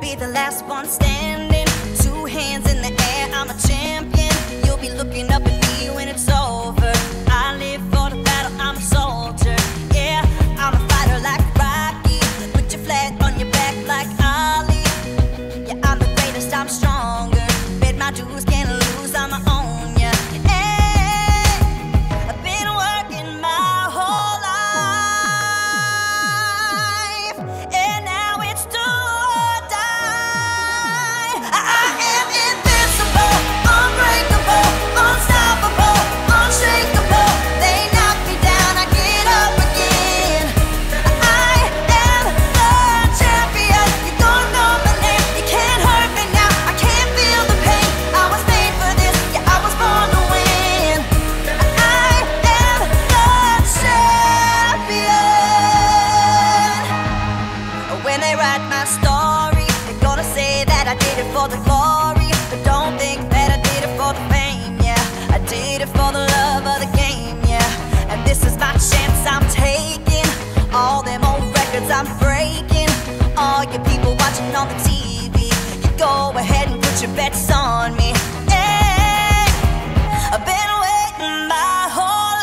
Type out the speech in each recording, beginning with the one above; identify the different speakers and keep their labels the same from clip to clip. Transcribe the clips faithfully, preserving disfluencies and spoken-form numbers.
Speaker 1: be the last one standing. Two hands in the air, I'm a champion. You'll be looking up at me when it's over. I live for the battle, I'm a soldier. Yeah, I'm a fighter like Rocky. Put your flag on your back like Ali. Yeah, I'm the greatest, I'm stronger. Bet my dues, can't lose, I'ma own ya. Hey, I've been working my whole life, and now it's do or die. I am invincible, unbreakable, unstoppable, unshakable. They knock me down, I get up again. I am the champion. You don't know my name, you can't hurt me now. I can't feel the pain. I was made for this, yeah, I was born to win. I am the champion. When they write my story, they're gonna say that I did it for the glory. But don't think that I did it for the fame, yeah. I did it for the love of the game, yeah. And this is my chance I'm taking. All them old records I'm breaking. All you people watching on the T V, you go ahead and put your bets on me. Hey, I've been waiting my whole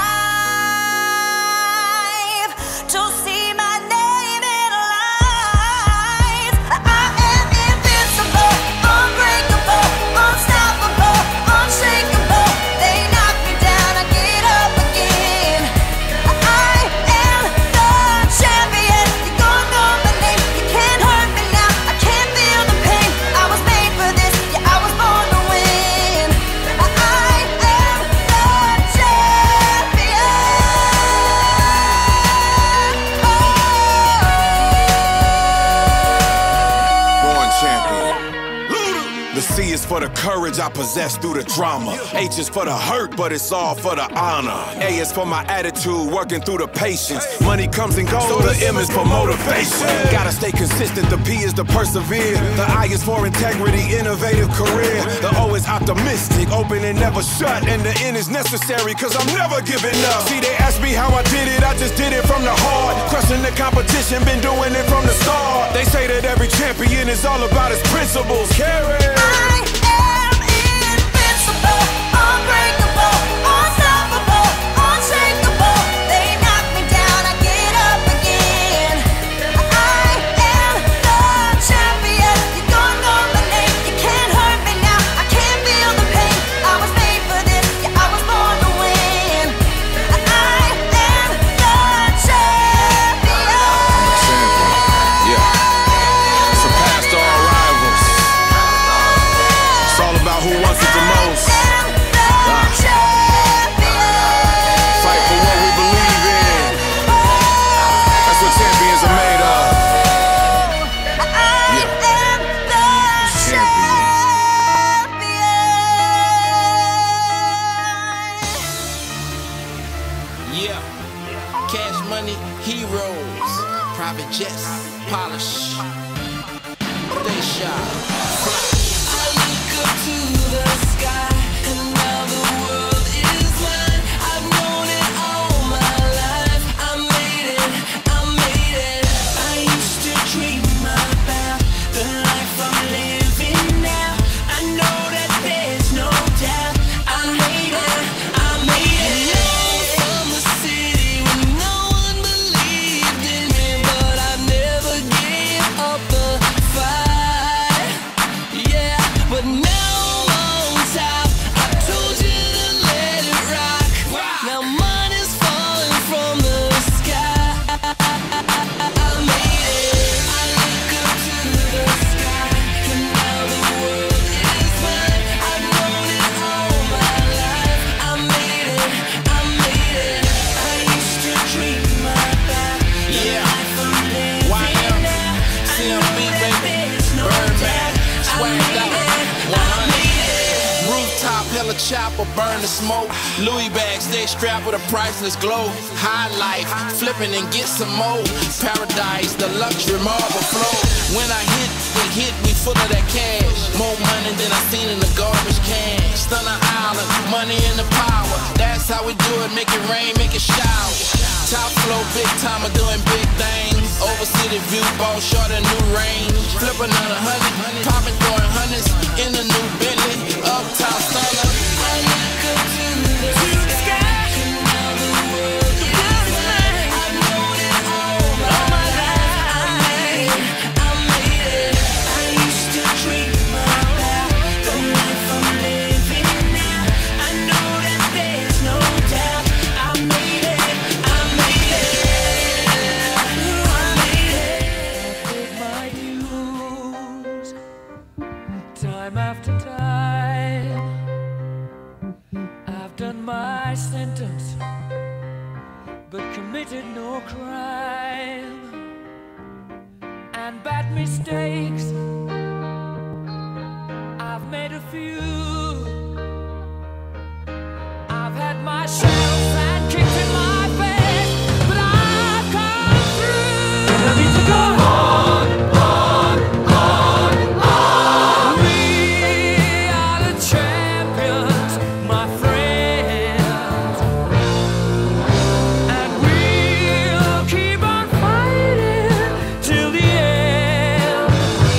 Speaker 1: life to see my name in lights. I am invincible, unbreakable, unstoppable, unshakable. They knock me down, I get up again. I am the champion. You don't know my name, you can't hurt me now. I can't feel the pain. I was made for this, yeah, I was born to win. I am the champion.
Speaker 2: Born champion. The C is for the courage I possess through the drama. H is for the hurt, but it's all for the honor. A is for my attitude, working through the patience. Money comes and goes, so the M is for motivation. Gotta stay consistent, the P is to persevere. The I is for integrity, innovative career. The O is optimistic, open and never shut. And the N is necessary, cause I'm never giving up. See, they ask me how I did it, I just did it from the heart. Crushing the competition, been doing it from the start. They say that every champion is all about his principles. Carry.
Speaker 1: I am invincible, unbreakable, unstoppable, unshakable. They knock me down, I get up again. I am the champion. You don't know my name, you can't hurt me now. I can't feel the pain. I was made for this, yeah, I was born to win. I am the champion.
Speaker 2: Yeah. Surpassed all rivals. It's all about who wants it the most. Fight for what we believe in. That's what champions are made of. Yeah. Champion.
Speaker 3: Yeah, cash money, heroes, private jets, polish, they shot. I look up to the sky, and now the world is mine. I've known it all my life. I made it, I made it. I used to dream about the life I'm living now. I know that there's no doubt. I made it, I made it. From the city when no one believed in me, but I never gave up the fight. Yeah, but now I'm on top. I told you to let it rock. Now money's falling from the sky. I made it. I look up to the sky, and now the world is mine. I've known it all my life. I made it, I made it. I used to dream about the life I'm living now. I know that there's no doubt. I made it, I made it.
Speaker 4: Rooftop, hella chopper, burn the smoke. Louis bags, stay strapped with a priceless glow. High life, flipping and get some more. Paradise, the luxury marble flow. When I hit, it hit me full of that cash. More money than I seen in the garbage can. Stunner Island, money and the power. That's how we do it, make it rain, make it shower. Top flow, big timer doing big things. Over city view, ball short a new range. Flip another hundred, popping throwing hundreds in a new Bentley. Uptown stunner. I look up to the sky. Now the world is mine. I know that all my life I made it. I used to dream about the life I'm living now. I know that there's no doubt. I made it. I made it. I made it. I paid my dues time after time. I've done my sentence, but committed no crime. And bad mistakes, I've made a few. I've had my shells and kicked in my face, but I've come through. And I need to go on, on, on, on. We are the champions, my friends, and we'll keep on fighting till the end.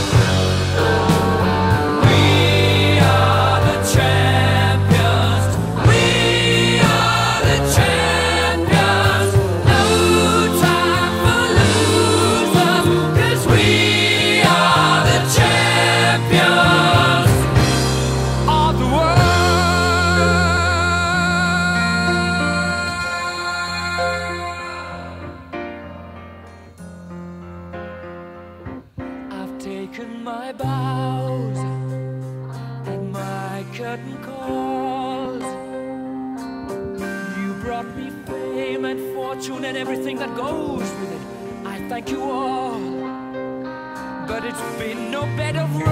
Speaker 4: We are the champions. We are the champions. No time for losers, 'cause we are the champions of the world. I've taken my bows and my curtain calls. You brought me fame and fortune and everything that goes with it. I thank you all, but it's been no bed of